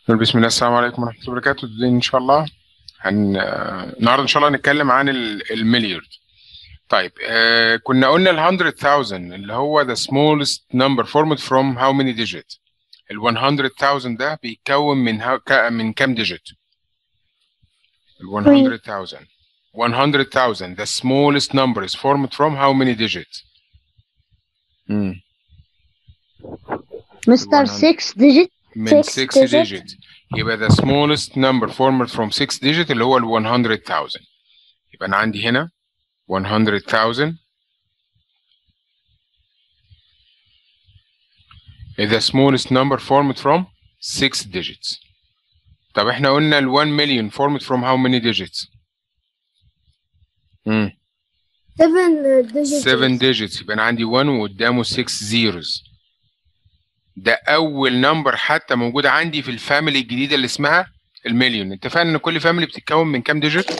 بسم الله، السلام عليكم ورحمة الله وبركاته. إن شاء الله النهارده إن شاء الله نتكلم عن المليارد. طيب، كنا قلنا ال 100,000 اللي هو the smallest number formed from how many digits. ال 100,000 ده بيتكون من كام digit؟ ال 100,000 100,000 the smallest number is formed from how many digits؟ مستر 6 digit. من 6 digit. يبقى the smallest number formed from 6 digit اللي هو ال 100,000. يبقى أنا عندي هنا 100,000 is the smallest number formed from 6 digits. طب احنا قلنا ال 1 million formed from how many digits؟ 7 digits. 7 digits. يبقى أنا عندي 1 وقدامه 6 zeros. ده أول نمبر حتى موجودة عندي في الفاميلي الجديدة اللي اسمها المليون. اتفقنا إن كل فاميلي بتتكون من كام ديجيت؟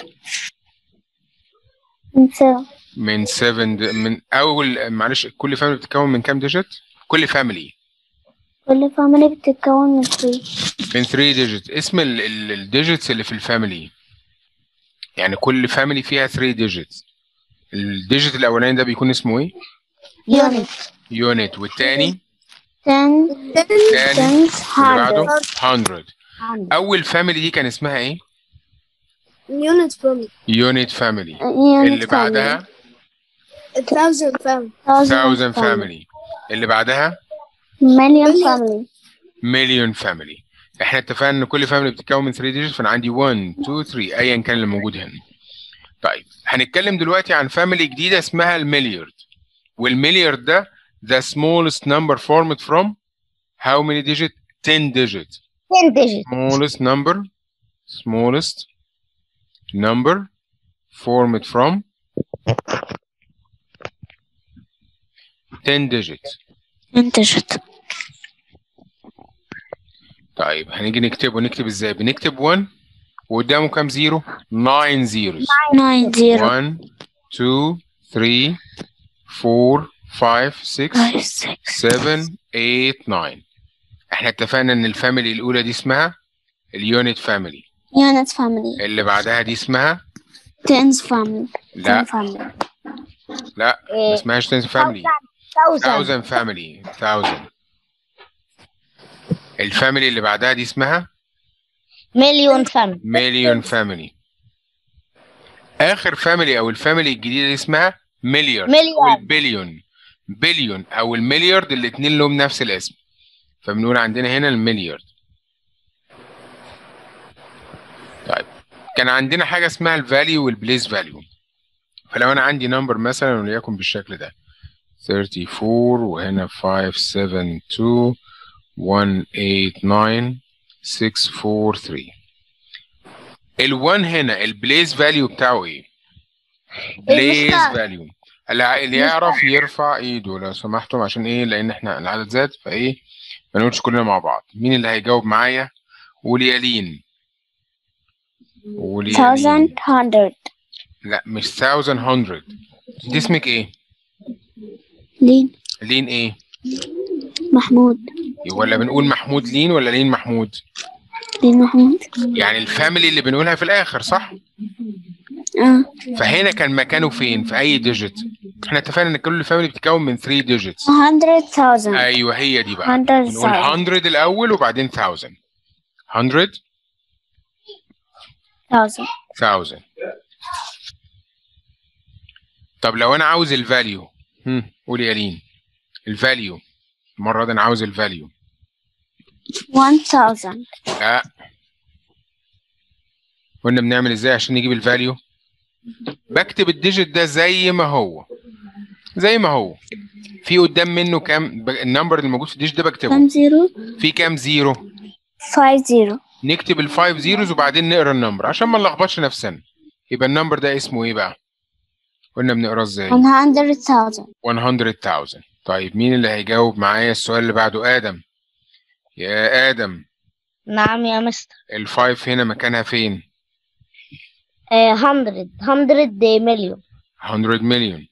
من 7. من أول، معلش، كل فاميلي بتتكون من كام ديجيت؟ كل فاميلي بتتكون من 3. من 3 ديجيت. اسم الديجيتس اللي في الفاميلي، يعني كل فاميلي فيها 3 ديجيتس. الديجيت الأولاني ده بيكون اسمه إيه؟ يونت. والتاني؟ اللي بعده 100. أول فاميلي دي كان اسمها إيه؟ يونت فاميلي. اللي بعدها 1000 فاميلي. اللي بعدها مليون فاميلي. احنا اتفقنا ان كل فاميلي بتتكون من 3 ديجيت، فانا عندي 1 2 3 ايا كان اللي موجود هنا. طيب، هنتكلم دلوقتي عن فاميلي جديده اسمها المليارد. والمليارد ده the smallest number formed from how many digit؟ 10 digit. smallest number formed from 10 digit. طيب، هنيجي نكتب ازاي؟ بنكتب 1 وقدامه كام زيرو؟ 9 zeros. 1 2 3 4 5 6 7 8 9. احنا اتفقنا ان الفاميلي الاولى دي اسمها اليونت فاميلي. اللي بعدها دي اسمها tens family. لا لا، ما اسمهاش تنس فاميلي. 1000 فاميلي. 1000. الفاميلي اللي بعدها دي اسمها مليون فاميلي. اخر فاميلي او الفاميلي الجديده دي اسمها مليار او البليون او المليارد. الاثنين لهم نفس الاسم، فبنقول عندنا هنا المليارد. طيب، كان عندنا حاجه اسمها الفاليو والبليس فاليو. فلو انا عندي نمبر مثلا وليكن بالشكل ده 34 وهنا 572 189 643. ال1 هنا البليس فاليو بتاعه ايه؟ بليس فاليو. اللي يعرف يرفع ايده لو سمحتم، عشان ايه؟ لان احنا العدد زاد، فايه ما نقولش كلنا مع بعض. مين اللي هيجاوب معايا؟ قولي 1100. لا، مش 1100. انت اسمك ايه؟ لين ايه؟ محمود. ولا بنقول محمود لين ولا لين محمود؟ لين محمود. يعني الفاميلي اللي بنقولها في الاخر، صح؟ فهنا كان مكانه فين؟ في اي ديجيت؟ احنا اتفقنا ان كل فاميلي بتتكون من 3 ديجيتس. 100,000. ايوه، هي دي بقى. نقول 100 الاول وبعدين 1000. 1000. طب لو انا عاوز الفاليو، قولي يا لين. الفاليو المره دي انا عاوز الفاليو 1000. لا، قلنا بنعمل ازاي عشان نجيب الفاليو؟ بكتب الديجيت ده زي ما هو. في قدام منه كام؟ النمبر اللي موجود في الديجيت ده بكتبه. كام زيرو؟ في كام زيرو؟ 5 نكتب ال5 زيروز وبعدين نقرا النمبر عشان ما نلخبطش نفسنا. يبقى النمبر ده اسمه ايه بقى؟ قلنا بنقراه ازاي؟ 100,000. 100,000. طيب، مين اللي هيجاوب معايا السؤال اللي بعده؟ آدم. يا آدم. نعم يا مستر. ال5 هنا مكانها فين؟ 100 مليون. 100 مليون.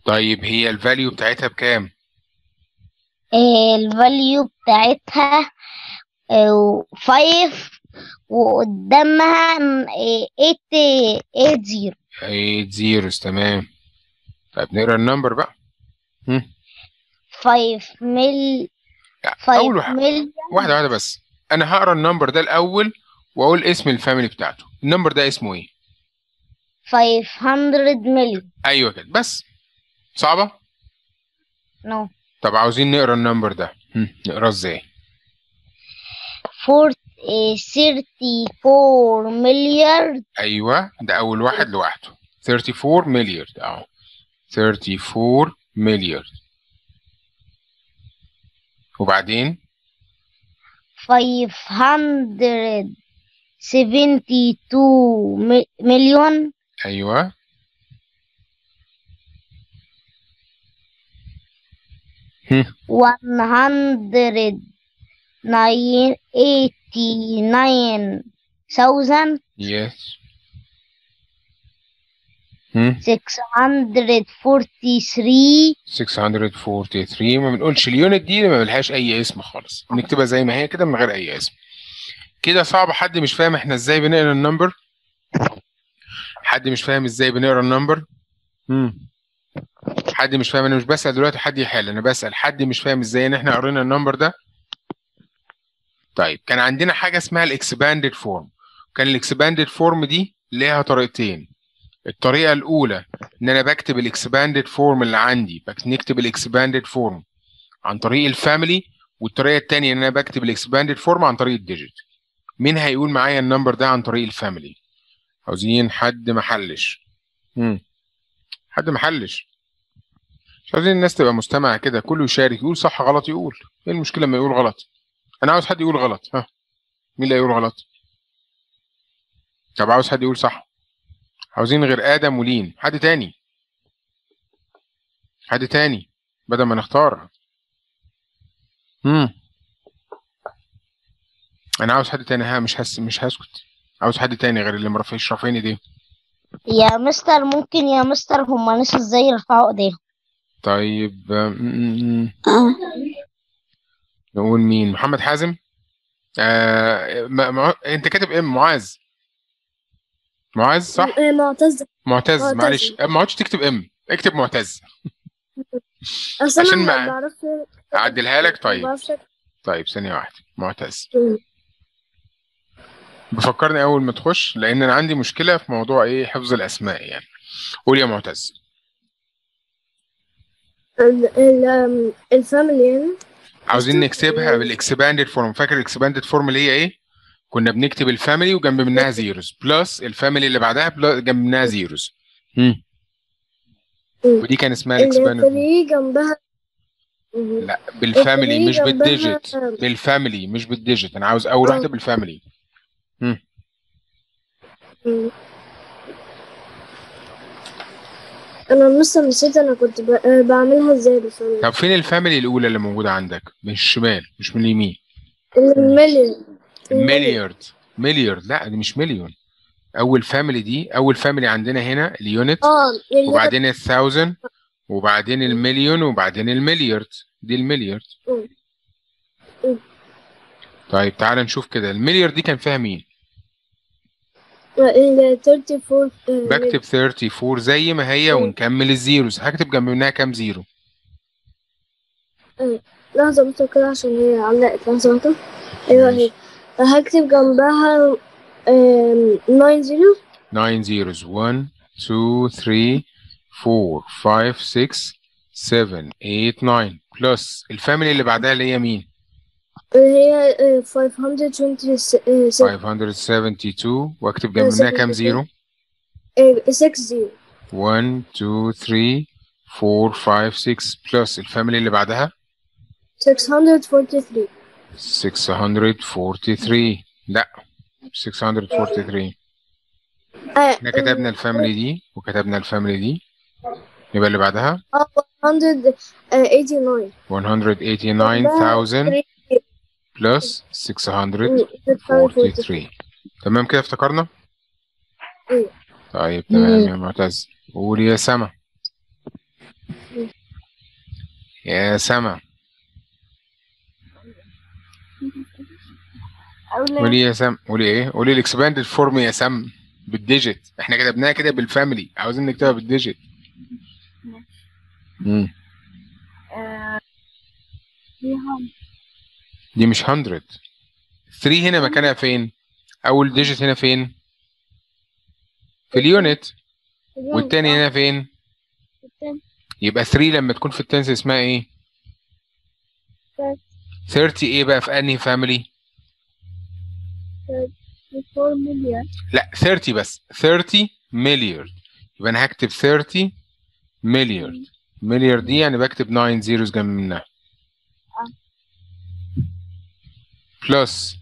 طيب هي الفاليو بتاعتها بكام؟ الفاليو بتاعتها 5 وقدامها 8 8 zeros. تمام. طيب نقرا النمبر بقى. 5 مل لا، 5 اول واحده واحده بس. انا هقرا النمبر ده الاول واقول اسم الفاميلي بتاعته. النمبر ده اسمه ايه؟ 500 مليون. ايوه كده بس. صعبه؟ نو. طب عاوزين نقرا النمبر ده. نقراه ازاي؟ 34 مليار. ايوه ده اول واحد لوحده. 34 مليار اهو. 34 مليار. وبعدين 572 مليون. ايوه 189,000 يس 643. 643. ما بنقولش اليونت دي، ما ملهاش اي اسم خالص، بنكتبها زي ما هي كده من غير اي اسم. كده صعب؟ حد مش فاهم احنا ازاي بنقرا النمبر؟ حد مش فاهم ازاي بنقرا النمبر؟ حد مش فاهم؟ انا مش بسأل دلوقتي حد يحل، انا بسأل حد مش فاهم ازاي ان احنا قرينا النمبر ده. طيب كان عندنا حاجة اسمها الاكسباندد فورم. كان الاكسباندد فورم دي ليها طريقتين. الطريقة الأولى إن أنا بكتب الاكسباندد فورم اللي عندي، نكتب الاكسباندد فورم عن طريق الفاميلي، والطريقة التانية إن أنا بكتب الاكسباندد فورم عن طريق الديجيت. مين هيقول معايا النمبر ده عن طريق الفاميلي؟ عاوزين حد محلش. حد محلش. مش عاوزين الناس تبقى مستمعة كده، كله يشارك، يقول صح غلط يقول. ايه المشكلة لما يقول غلط؟ أنا عاوز حد يقول غلط. ها، مين اللي هيقول غلط؟ طب عاوز حد يقول صح. عاوزين غير آدم ولين، حد تاني. حد تاني بدل ما نختار. انا عاوز حد تاني. ها، مش هسكت. عاوز حد تاني غير اللي مرفعش رافعين ايديهم. يا مستر ممكن يا مستر هما ناس ازاي يرفعوا ايديهم؟ طيب نقول مين؟ محمد حازم. انت كاتب ام معاذ. معاذ صح؟ معتز. معتز. معلش ما عادش تكتب ام، اكتب معتز. اصل عشان انا ما بعرفش اعدلها لك. طيب بعرفش. طيب ثانية واحدة. معتز. بفكرني اول ما تخش، لان انا عندي مشكلة في موضوع ايه، حفظ الاسماء يعني. قول يا معتز. الفاميلي يعني عاوزين نكتبها بالاكسباندد فورم. فاكر الاكسباندد فورم اللي هي ايه؟ كنا بنكتب الفاميلي وجنب منها زيروز، بلس الفاميلي اللي بعدها جنب منها زيروز. ودي كان اسمها الاكسباندد فورم. اللي جنبها. لا بالفاميلي مش بالديجيت. بالفاميلي مش بالديجيت. انا عاوز اول واحده بالفاميلي. انا لسه نسيت انا كنت بعملها ازاي بالفاميلي. طب فين الفاميلي الاولى اللي موجوده عندك؟ من الشمال مش من اليمين. المليون. مليارد. مليارد. لا دي مش مليون. اول فاميلي دي اول فاميلي عندنا هنا اليونت، وبعدين الثاوزند، وبعدين المليون، وبعدين المليارد. دي المليارد. طيب تعال نشوف كده المليارد دي كان فيها مين. 34. بكتب 34 زي ما هي ونكمل الزيروز. هكتب جنب منها كام زيرو؟ لحظة بس كده عشان هي علقت. لحظة. ايوه هي. هكتب جنبها 9 زيرو. 9 zeros. 1 2 3 4 5 6 7 8 9 بلس الفاميلي اللي بعدها اللي هي مين؟ هي 526. 572. واكتب جنب منها كام زيرو؟ 6 زيرو. 1 2 3 4 5 6 بلس الفاميلي اللي بعدها 643. 643. لا 643. احنا كتبنا الفاميلي دي وكتبنا الفاميلي دي، يبقى اللي بعدها 189. 189,000 بلس 643. تمام كده افتكرنا؟ طيب تمام يا معتز. قول يا سما. يا سما. قولي يا سم، قولي ايه؟ قولي الاكسباندد فورم يا سم بالديجيت. احنا كتبناها كده بالفاميلي، عاوزين نكتبها بالديجيت. امم دي مش 100. 3 هنا مكانها فين؟ اول ديجيت هنا فين؟ في اليونت. والتاني هنا فين؟ يبقى 3 لما تكون في التنس اسمها ايه؟ 30 ايه بقى في انهي فاميلي؟ 4 مليار. لا 30 بس، 30 مليار. يبقى انا هكتب 30 مليار. مليار دي يعني بكتب 9 زيروز جنب منها. بلس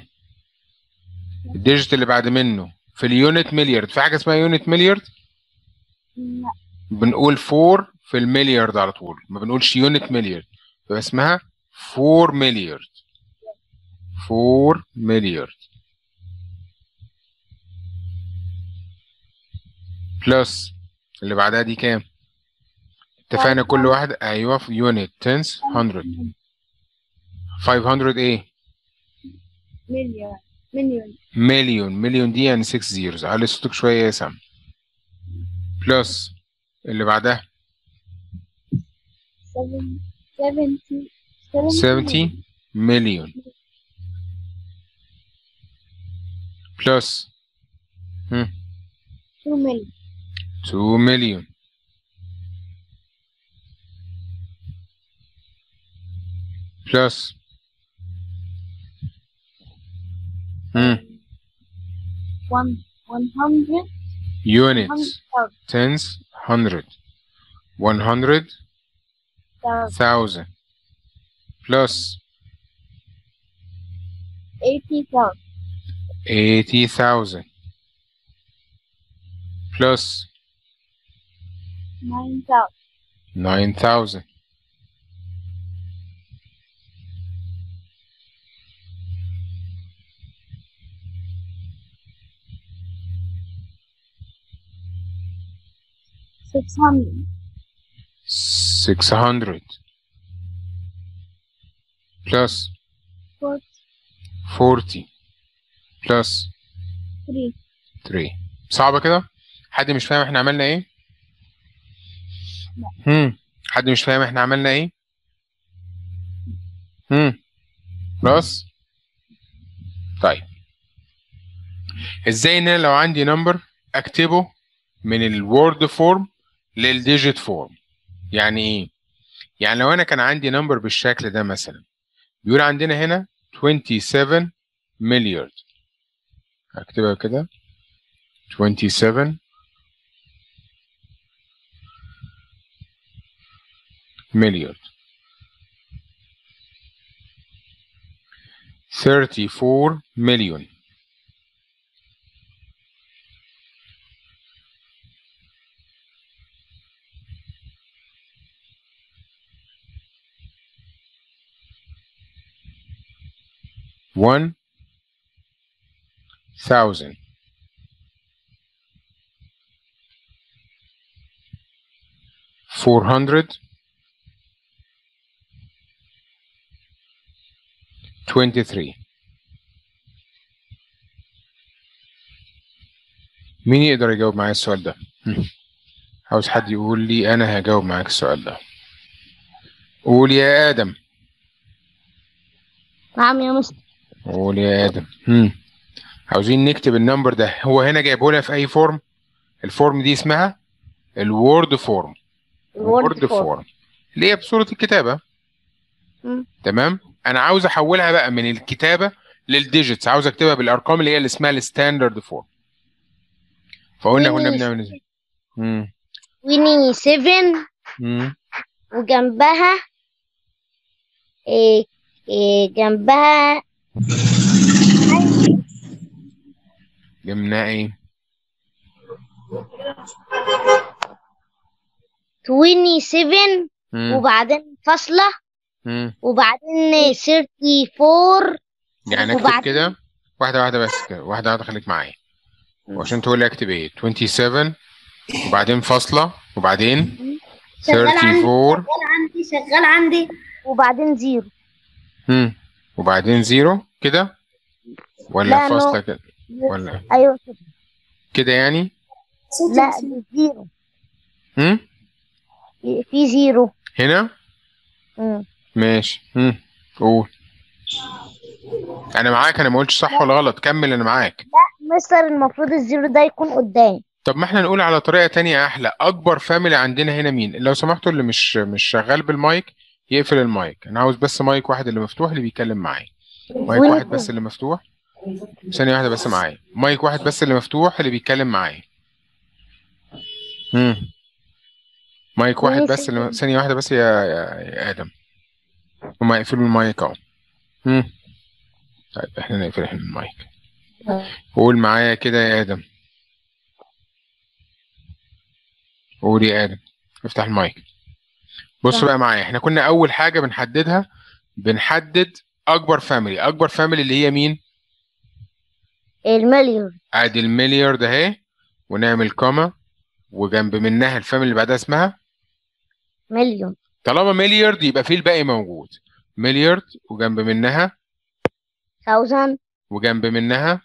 الديجيت اللي بعد منه في اليونت مليارد. في حاجه اسمها يونت مليارد؟ لا. بنقول 4 في المليارد على طول، ما بنقولش يونت مليارد. يبقى اسمها 4 مليارد. 4 مليارد بلس اللي بعدها دي كام؟ اتفقنا كل واحد ايوه في يونت تنس 100. 500 ايه؟ مليون. مليون دي يعني 6 زيروز. على صوتك شويه يا سام. بلس اللي بعدها 70 مليون بلس 2 مليون. 2 مليون بلس 100 units tens 100 100,000 plus 80,000 plus 9,000 600 plus 40 plus 3. صعبة كده؟ حد مش فاهم احنا عملنا ايه؟ حد مش فاهم احنا عملنا ايه؟ بلس. طيب ازاي ان انا لو عندي نمبر اكتبه من الوورد فورم للديجيت فورم؟ يعني ايه؟ يعني لو انا كان عندي نمبر بالشكل ده مثلا، بيقول عندنا هنا 27 مليار. هكتبها كده 27 مليار. 34 مليون. One thousand. 423. مين يقدر يجاوب معايا السؤال ده؟ عاوز حد يقول لي انا هجاوب معاك السؤال ده. قول يا ادم. نعم يا مستر. قول يا ادم. عاوزين نكتب النمبر ده. هو هنا جايبه لنا في اي فورم؟ الفورم دي اسمها الوورد فورم. الوورد فورم اللي هي بصورة الكتابة. تمام. انا عاوز احولها بقى من الكتابة للديجيتس. عاوز اكتبها بالارقام اللي هي اللي اسمها الستاندرد فورم. فقلنا كنا بنعمل ازاي؟ 27 وجنبها جنبها جبنا ايه؟ 27 وبعدين فاصلة وبعدين 34. يعني اكتب كده واحدة واحدة بس كده، واحدة واحدة، خليك معايا وعشان تقول لي اكتب ايه. 27 وبعدين فاصلة وبعدين 34 شغال عندي وبعدين زيرو. وبعدين زيرو كده ولا لا فاصلة كده ولا ايوه كده. كده يعني؟ لا دي زيرو. هم؟ في زيرو هنا ماشي. قول. انا معاك، انا ما قلتش صح ولا غلط، كمل انا معاك. لا مستر المفروض الزيرو ده يكون قدام. طب ما احنا نقول على طريقة تانية احلى. اكبر فاميلي عندنا هنا مين؟ لو سمحتوا اللي مش شغال بالمايك يقفل المايك. انا عاوز بس مايك واحد اللي مفتوح اللي بيتكلم معايا. مايك واحد بس اللي مفتوح. ثانية واحدة بس معايا. مايك واحد بس اللي مفتوح اللي بيتكلم معايا. مايك واحد بس اللي ثانية واحدة بس يا آدم. هما يقفلوا المايك اهو. طيب احنا نقفل المايك. قول معايا كده يا آدم. قول يا آدم. افتح المايك. بص بقى معايا، احنا كنا أول حاجة بنحددها، بنحدد أكبر فاميلي. أكبر فاميلي اللي هي مين؟ المليار. ادي المليار ده اهي، ونعمل كوما وجنب منها الفاميلي اللي بعدها اسمها مليون. طالما مليارد يبقى فيه الباقي موجود. مليارد وجنب منها 1000 وجنب منها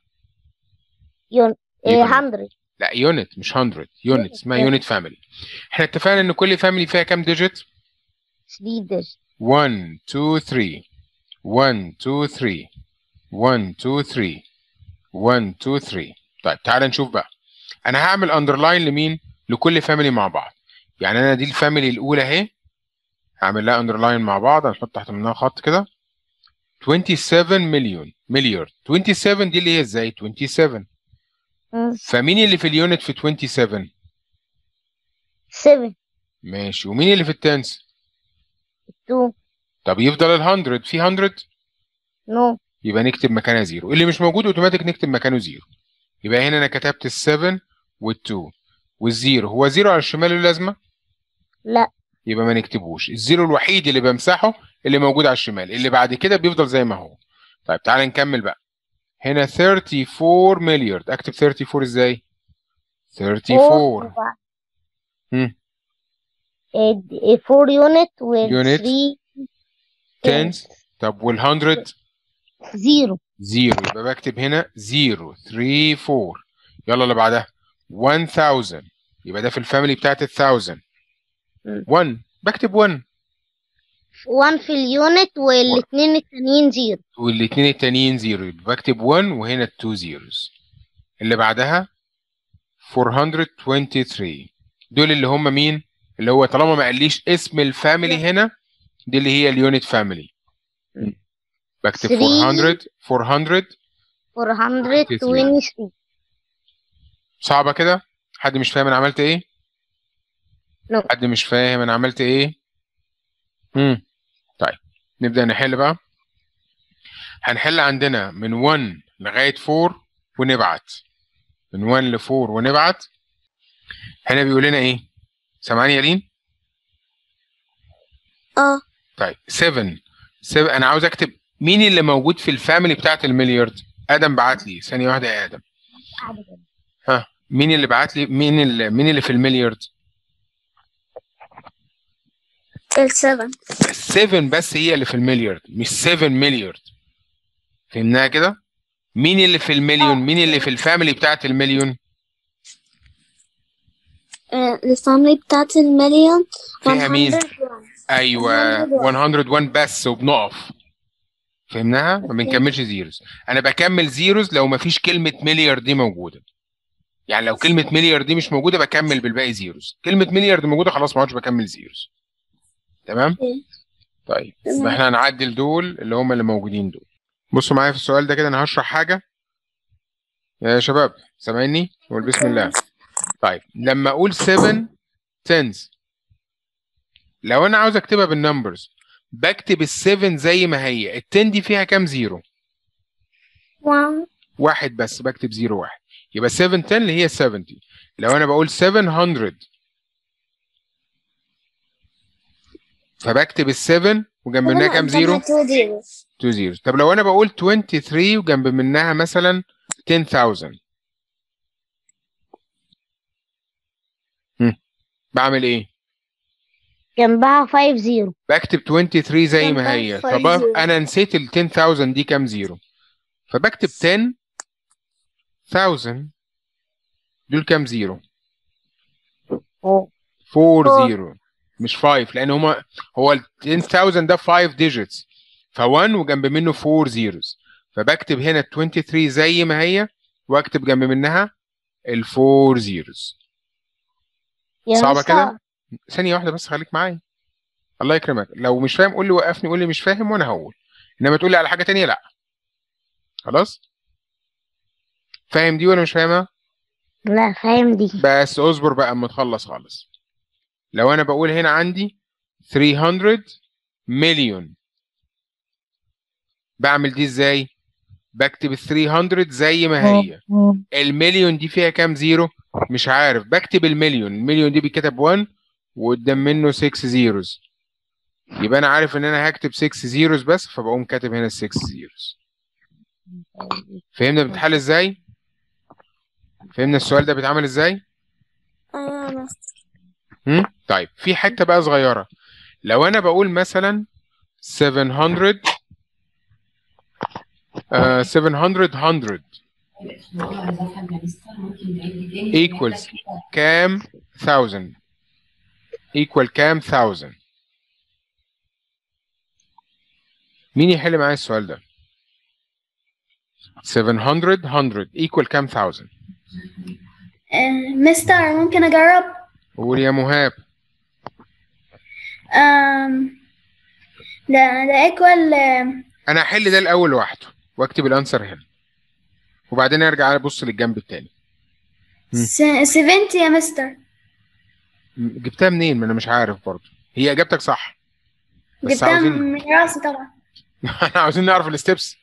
100. لا يونت مش 100. يونت اسمها يونت فاميلي. احنا اتفقنا ان كل فاميلي فيها كام ديجيت؟ 3 ديجيت. 1 2 3 1 2 3 1 2 3 1 2 3. طيب تعال نشوف بقى. انا هعمل اندرلاين لمين؟ لكل فاميلي مع بعض. يعني انا دي الفاميلي الاولى اهي، هعمل لها اندرلاين مع بعض، هنحط تحت منها خط كده. 27 مليون مليار. 27 دي اللي هي ازاي؟ 27. فمين اللي في اليونت في 27؟ 7. ماشي. ومين اللي في التنس؟ 2. طب يفضل ال 100 في 100؟ نو. يبقى نكتب مكانها زيرو. اللي مش موجود اوتوماتيك نكتب مكانه زيرو. يبقى هنا انا كتبت ال7 وال2 والزيرو. هو زيرو على الشمال له لازمه؟ لا. يبقى ما نكتبوش. الزيرو الوحيد اللي بمسحه اللي موجود على الشمال، اللي بعد كده بيفضل زي ما هو. طيب تعال نكمل بقى. هنا 34 مليار. اكتب 34 ازاي؟ 34 4 يونت يونت 3 تنس. طب وال100؟ زيرو. زيرو. يبقى بكتب هنا 0 3 4. يلا اللي بعدها 1000. يبقى ده في الفاميلي بتاعت ال1000. 1 بكتب 1. 1 في اليونت والاثنين التانيين زيرو. والاثنين التانيين زيرو. يبقى بكتب 1 وهنا 2 زيروز. اللي بعدها 423. دول اللي هم مين؟ اللي هو طالما ما قاليش اسم الفاميلي هنا، دي اللي هي اليونت فاميلي. بكتب 423. صعبة كده؟ حد مش فاهم انا عملت ايه؟ No. حد مش فاهم انا عملت ايه؟ طيب نبدأ نحل بقى. هنحل عندنا من 1 لغاية 4 ونبعت. من 1 ل 4 ونبعت. هنا بيقول لنا ايه؟ سامعني يا لين؟ طيب 7 انا عاوز اكتب مين اللي موجود في الفاميلي بتاعت المليارد. ادم بعت لي. ثانية واحدة يا ادم. مين اللي بعت لي؟ مين اللي في المليارد؟ ال7. ال7 بس هي اللي في المليارد، مش 7 مليارد. فهمناها كده؟ مين اللي في المليون؟ مين اللي في الفاميلي بتاعت المليون؟ الفاميلي بتاعت المليون فيها مين؟ 101. ايوه 101 بس وبنقف. فهمناها؟ ما بنكملش زيروز. انا بكمل زيروز لو ما فيش كلمه مليار دي موجوده. يعني لو كلمه مليار دي مش موجوده بكمل بالباقي زيروز. كلمه مليار دي موجوده خلاص ما عادش بكمل زيروز. تمام؟ طيب احنا هنعدل دول اللي هم اللي موجودين دول. بصوا معايا في السؤال ده كده. انا هشرح حاجه يا شباب، سامعيني؟ قول بسم الله. طيب لما اقول 7 تنز، لو انا عاوز اكتبها بالنمبرز بكتب ال7 زي ما هي. ال10 دي فيها كام زيرو؟ 1. واحد بس. بكتب 0 1. يبقى 7 10 اللي هي 70. لو انا بقول 700 فبكتب ال7 وجنب منها كام زيرو؟ 2 زيروز. طب لو انا بقول 23 وجنب منها مثلا 10000 بعمل ايه؟ جنبها 5 زيرو. بكتب 23 زي ما جنبها هي. 5 طب زيرو. انا نسيت ال 10000 دي كام زيرو، فبكتب 10,000 دول كام زيرو؟ 4 4. زيرو مش 5، لان هو ال 10000 ده 5 ديجيتس، ف1 وجنب منه 4 زيروز، فبكتب هنا ال 23 زي ما هي واكتب جنب منها ال 4 زيروز. يا صعبة مستر كده؟ ثانية واحدة بس خليك معايا، الله يكرمك. لو مش فاهم قول لي، وقفني قول لي مش فاهم وانا هقول، انما تقول لي على حاجة تانية لا. خلاص؟ فاهم دي ولا مش فاهمها؟ لا فاهم دي. بس اصبر بقى اما تخلص خالص. لو انا بقول هنا عندي 300 مليون، بعمل دي ازاي؟ بكتب ال 300 زي ما هي. المليون دي فيها كام زيرو؟ مش عارف، بكتب المليون دي بيتكتب 1 وقدام منه 6 زيروز، يبقى انا عارف ان انا هكتب 6 زيروز بس، فبقوم كاتب هنا 6 زيروز. فهمنا بتتحل ازاي؟ فهمنا السؤال ده بيتعمل ازاي؟ ايوه يا مستر. طيب في حته بقى صغيره، لو انا بقول مثلا 700 100 equals كام 1000 equal كام 1000؟ مين يحل معايا السؤال ده؟ 700 100 equal كام 1000؟ مستر ممكن اجرب؟ قول يا مهاب. ده ايكوال. انا هحل ده الاول لوحده واكتب الانسر هنا، وبعدين ارجع ابص للجنب التاني. 70 يا مستر. جبتها منين؟ ما انا مش عارف برضه. هي اجابتك صح بس جبتها عاوزين من راسي طبعا. احنا عاوزين نعرف الستبس.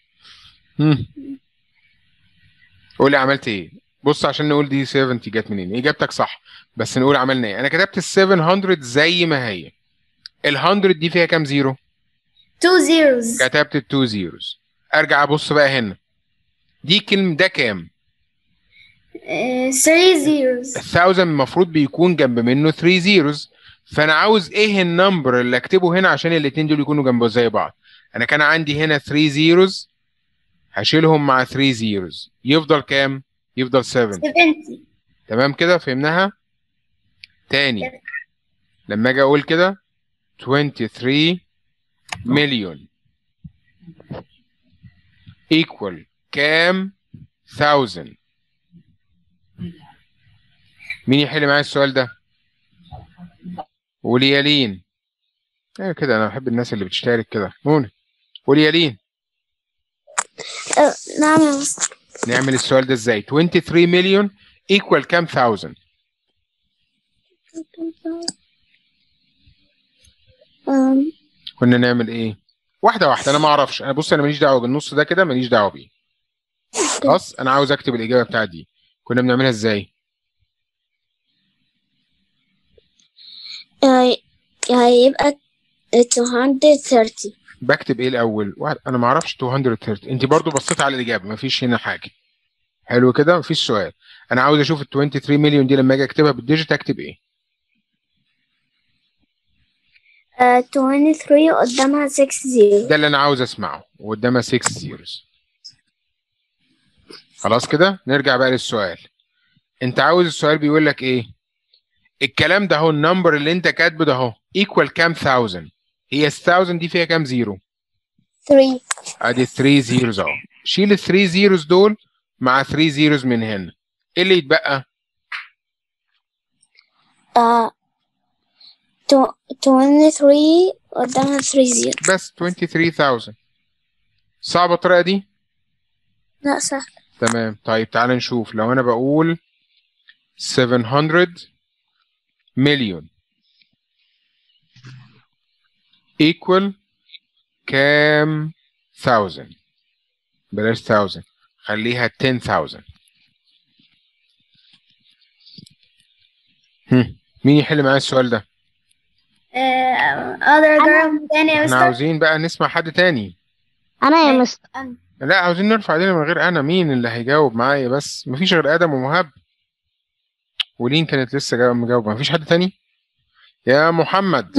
قولي عملت ايه. بص عشان نقول دي 70 جت منين. اجابتك صح بس نقول عملنا ايه. انا كتبت ال 700 زي ما هي. ال 100 دي فيها كام زيرو؟ 2 zeros. كتبت ال 2 زيروز. ارجع ابص بقى هنا، دي كلمة ده كام؟ 3 zeros. 1000 المفروض بيكون جنب منه 3 زيروز، فانا عاوز ايه النمبر اللي اكتبه هنا عشان الاتنين دول يكونوا جنب زي بعض. انا كان عندي هنا 3 زيروز، هشيلهم مع 3 زيروز يفضل كام؟ يفضل 7. 70. تمام كده فهمناها. تاني لما اجي اقول كده 23 مليون equal كام 1000؟ مين يحل معايا السؤال ده؟ قولي يا لين. ايوه كده، انا بحب الناس اللي بتشترك كده. قولي يا لين. نعم يا مستر. نعمل السؤال ده ازاي؟ 23 مليون equal كام 1000؟ كنا نعمل ايه؟ واحده واحده، انا ما اعرفش. انا بص، انا ماليش دعوه بالنص ده كده، ماليش دعوه بيه. خلاص انا عاوز اكتب الاجابه بتاعتي دي. كنا بنعملها ازاي؟ هيبقى 230. بكتب ايه الاول؟ انا ما اعرفش 230. انت برضو بصيت على الاجابه، ما فيش هنا حاجه. حلو كده، مفيش سؤال. انا عاوز اشوف ال 23 مليون دي لما اجي اكتبها بالديجيت اكتب ايه؟ 23 قدامها 6 zeros. ده اللي انا عاوز اسمعه، وقدامها 6 زيروز. خلاص كده نرجع بقى للسؤال. انت عاوز السؤال بيقول لك ايه؟ الكلام ده اهو، النمبر اللي انت كاتبه ده اهو ايكوال كام 1000؟ هي ال 1000 دي فيها كام زيرو؟ 3. ادي 3 زيروز اهو. شيل ال 3 زيروز دول مع 3 زيروز من هنا، ايه اللي يتبقى؟ 23 قدامها 3 zeros. بس 23000. صعبة الطريقة دي؟ لا سهل. تمام. طيب تعال نشوف. لو انا بقول 700 مليون equal كام 1000؟ بلاش 1000، خليها 10000. مين يحل معايا السؤال ده؟ اقدر اجرب تاني يا احنا مستر؟ عاوزين بقى نسمع حد تاني. انا يا مستر. لا عاوزين نرفع ايدينا من غير انا. مين اللي هيجاوب معايا بس؟ مفيش غير ادم ومهاب، ولين كانت لسه مجاوبه. مفيش حد تاني؟ يا محمد.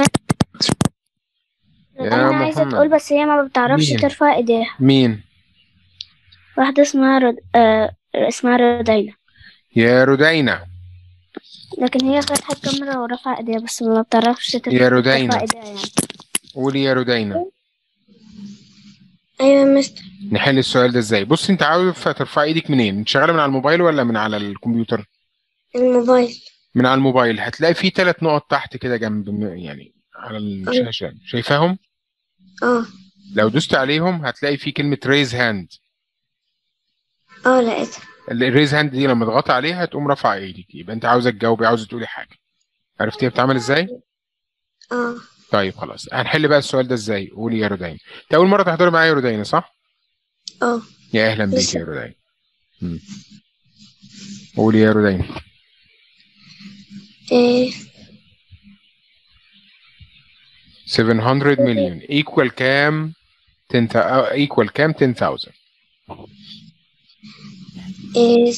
يا انا عايزه محمد. تقول بس هي ما بتعرفش مين؟ ترفع ايديها. مين؟ واحده اسمها اسمها رودينا، يا رودينا. لكن هي فاتحه الكاميرا ورفع ايديها بس ما بتعرفش يا ترفع رودينا، ايديها يعني. قولي يا رودينا. ايوه يا مستر. نحل السؤال ده ازاي؟ بص، انت عاوز ترفع ايدك منين؟ انت شغاله من على الموبايل ولا من على الكمبيوتر؟ الموبايل. من على الموبايل. هتلاقي فيه 3 نقط تحت كده جنب، يعني على الشاشه، شايفاهم؟ اه لو دوست عليهم هتلاقي فيه كلمه ريز هاند. لقيتها. الريز هاند دي لما تضغط عليها تقوم رافعه ايدك، يبقى انت عاوزه تجاوبي، عاوزه تقولي حاجه. عرفتي بتعمل ازاي؟ اه طيب خلاص، هنحل بقى السؤال ده ازاي. قولي يا رودين. انت اول مره تحضري معايا يا رودين، صح؟ اه يا اهلا بيك لسه. يا رودين. قولي يا رودين. ايه 700 مليون equal كام؟ 10 equal كام؟ 10,000. ايه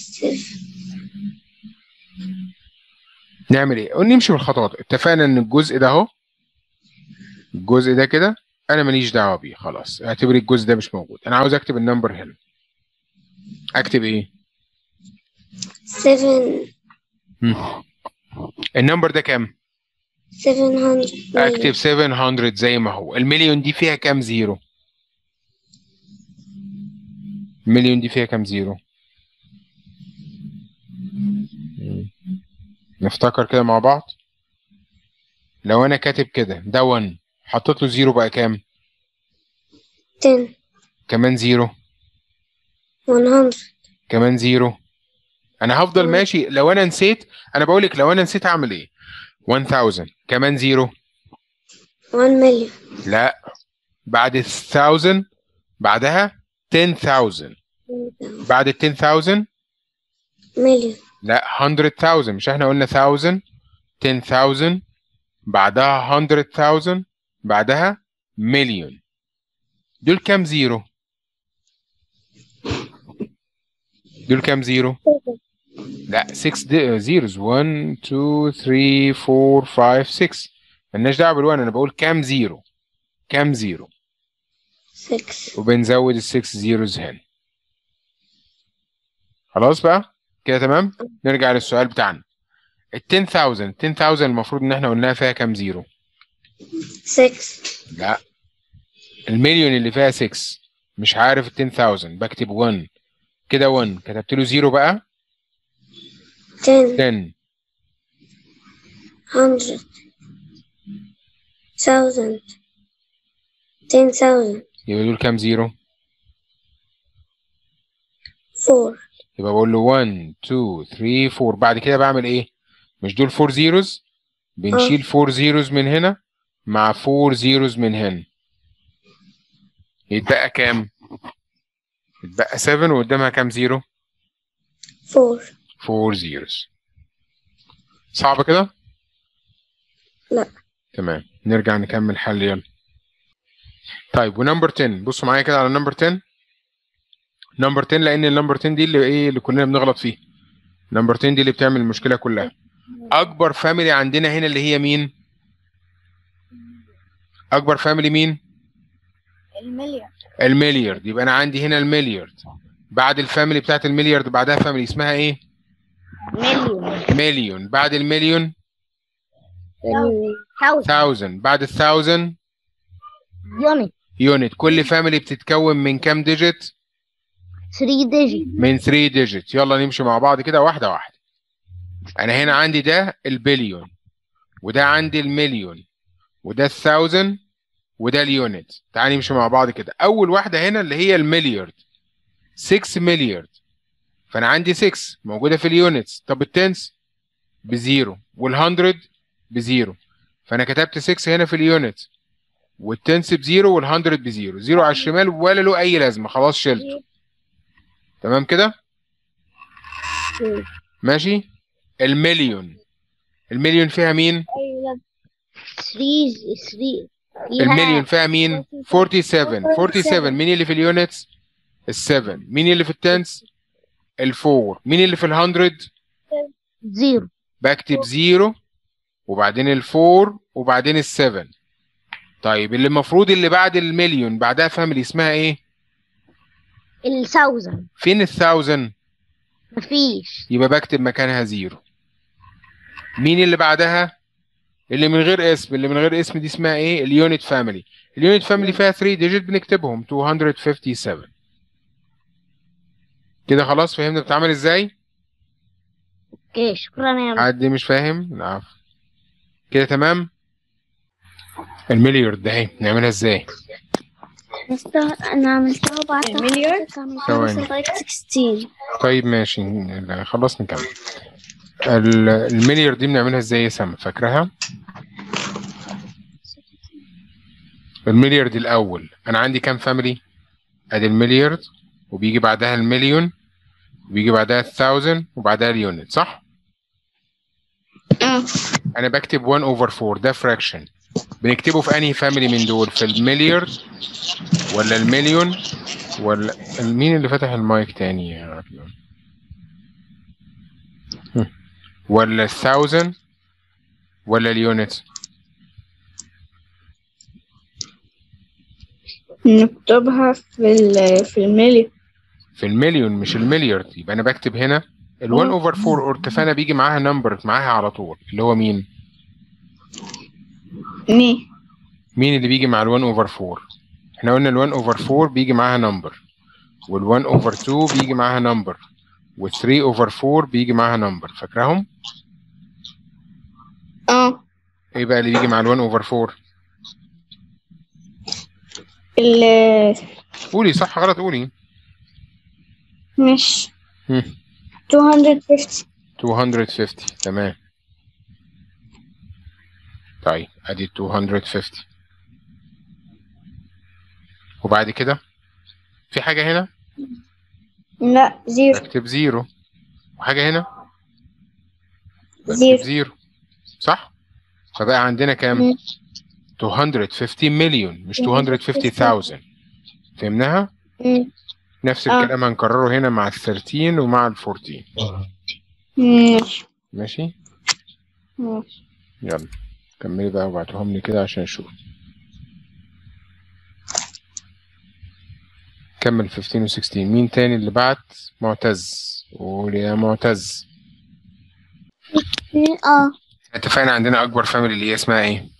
نعمل ايه؟ نمشي بالخطوات. اتفقنا ان الجزء ده اهو، الجزء ده كده انا ماليش دعوه بيه، خلاص اعتبري الجزء ده مش موجود. انا عاوز اكتب النمبر هنا. اكتب ايه؟ 7 النمبر ده كام؟ 700 اكتب 700 زي ما هو. المليون دي فيها كام زيرو؟ المليون دي فيها كام زيرو؟ نفتكر كده مع بعض. لو انا كاتب كده ده 1، حطيت له زيرو بقى كام؟ 10 كمان زيرو، 100 كمان زيرو. انا هفضل ماشي. لو انا نسيت، انا بقول لك لو انا نسيت اعمل ايه. 1000 كمان زيرو. 1 مليون. لا، بعد 1000 بعدها 10000. بعد ال 10000 مليون. لا 100,000. مش احنا قلنا 1000 10000 بعدها 100,000 بعدها مليون. دول كام زيرو؟ دول كام زيرو؟ لا 6 زيروز. 1 2 3 4 5 6. مالناش دعوه بالوان، انا بقول كام زيرو. كام زيرو 6. وبنزود ال 6 زيروز هنا. خلاص بقى كده تمام. نرجع للسؤال بتاعنا. ال 10000 المفروض ان احنا قلناها فيها كام زيرو؟ 6. لا، المليون اللي فيها 6. مش عارف ال 10000 بكتب 1 كده. 1 كتبت له زيرو بقى 10 10. 100 1000 10,000 يبقى دول كام زيرو؟ 4. يبقى بقول له 1 2 3 4. بعد كده بعمل ايه؟ مش دول 4 زيروز؟ بنشيل 4 زيروز من هنا مع 4 زيروز من هنا، يتبقى كام؟ يتبقى 7 وقدامها كام زيرو؟ 4. 4 زيروز. صعب كده؟ لا. تمام، نرجع نكمل حل يلا. طيب ونمبر 10، بصوا معايا كده على نمبر 10. نمبر 10، لان النمبر 10 دي اللي ايه اللي كلنا بنغلط فيه. نمبر 10 دي اللي بتعمل المشكله كلها. اكبر فاميلي عندنا هنا اللي هي مين؟ اكبر فاميلي مين؟ المليون. المليارد. يبقى انا عندي هنا المليارد. بعد الفاميلي بتاعت المليارد بعدها فاميلي اسمها ايه؟ مليون. مليون. بعد المليون 1000 1000. بعد ال 1000 يونت. يونت. كل فاميلي بتتكون من كام ديجيت؟ 3 ديجيت. من 3 ديجيت. يلا نمشي مع بعض كده واحده واحده. انا هنا عندي ده البليون، وده عندي المليون، وده الثاوزن، وده اليونت. تعالى نمشي مع بعض كده. اول واحده هنا اللي هي المليارد، 6 مليارد. فانا عندي 6 موجوده في اليونتس. طب التنس بزيرو وال100 بزيرو، فانا كتبت 6 هنا في اليونت، والتنس بزيرو وال100 بزيرو. زيرو على الشمال ولا له اي لازمه، خلاص شلته. تمام كده؟ ماشي. المليون، المليون فيها مين؟ 3 المليون فيها مين؟ 47. 47 مين اللي في اليونتس؟ ال7. مين اللي في التنس؟ ال4. مين اللي في ال100؟ زيرو. بكتب زيرو وبعدين الفور وبعدين السفن. طيب اللي المفروض اللي بعد المليون بعدها فاميلي اسمها ايه؟ الثاوزند. فين الثاوزند؟ مفيش. يبقى بكتب مكانها زيرو. مين اللي بعدها؟ اللي من غير اسم. اللي من غير اسم دي اسمها ايه؟ اليونت فاميلي. اليونت فاميلي فيها 3 ديجيت بنكتبهم 257. كده خلاص فهمنا بتتعمل ازاي؟ اوكي شكرا يا مستر. حد مش فاهم؟ لا كده تمام. المليارد ده اهي نعملها ازاي؟ مستر أنا عملتها وبعد المليار؟ ثواني. لغاية 16. طيب ماشي خلاص نكمل. المليارد دي بنعملها ازاي يا سما؟ فاكراها؟ المليارد الاول انا عندي كام فاميلي؟ ادي المليارد وبيجي بعدها المليون وبيجي بعدها الثاوزند وبعدها اليونت، صح؟ انا بكتب 1 over 4 ده فراكشن. بنكتبه في انهي فاميلي من دول؟ في المليارد ولا المليون ولا مين اللي فتح المايك تاني يا راجل؟ ولا الثاوزند ولا اليونت؟ نكتبها في المليون. في المليون مش المليارد. يبقى انا بكتب هنا ال 1 over 4 ارتفاعنا بيجي معاها نمبر معاها على طول اللي هو مين؟ مين اللي بيجي مع ال 1 over 4؟ احنا قلنا ال 1 over 4 بيجي معاها نمبر وال 1 over 2 بيجي معاها نمبر وال 3 over 4 بيجي معاها نمبر. فاكراهم؟ ايه بقى اللي بيجي مع ال 1 over 4؟ قولي صح غلط قولي. مش 250. 250 تمام. طيب ادي 250 وبعد كده في حاجة هنا؟ لا زيرو. بكتب زيرو. وحاجة هنا؟ زيرو. بكتب زيرو صح؟ فبقى عندنا كام؟ 250 مليون مش 250,000. فهمناها؟ نفس الكلام هنكرره هنا مع ال 13 ومع ال 14. ماشي؟ يلا كملي بقى وابعتوهم لي كده عشان اشوف. كمل 15 و 16. مين تاني اللي بعت؟ معتز. قول يا معتز. اتفقنا عندنا اكبر فاميلي اللي هي اسمها ايه؟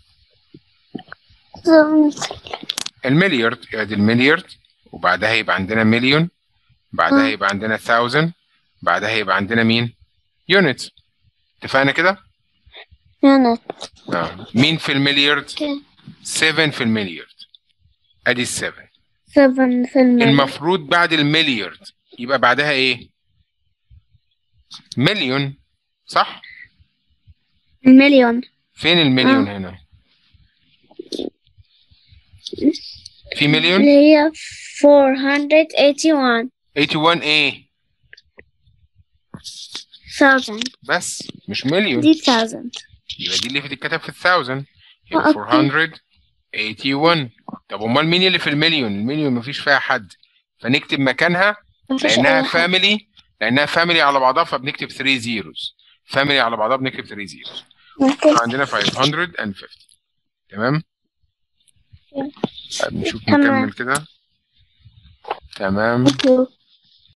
المليارد. ادي المليارد وبعدها يبقى عندنا مليون بعدها يبقى عندنا 1000 بعدها يبقى عندنا مين؟ يونت. اتفقنا كده؟ يونت. مين في المليارد؟ 7 في المليارد. ادي ال 7. 7 في المليون. المفروض بعد المليارد يبقى بعدها ايه؟ مليون صح؟ المليون. فين المليون هنا؟ في مليون؟ اللي هي 481. 81 ايه؟ 1000. بس مش مليون. دي 1000. يبقى دي اللي بتتكتب في 1000 يبقى 481. طب امال مين اللي في المليون؟ المليون مفيش فيها حد فنكتب مكانها لانها فاميلي. لانها فاميلي على بعضها فبنكتب 3 زيروز. فاميلي على بعضها بنكتب 3 زيروز. عندنا 550. تمام؟ نشوف نكمل كده. تمام.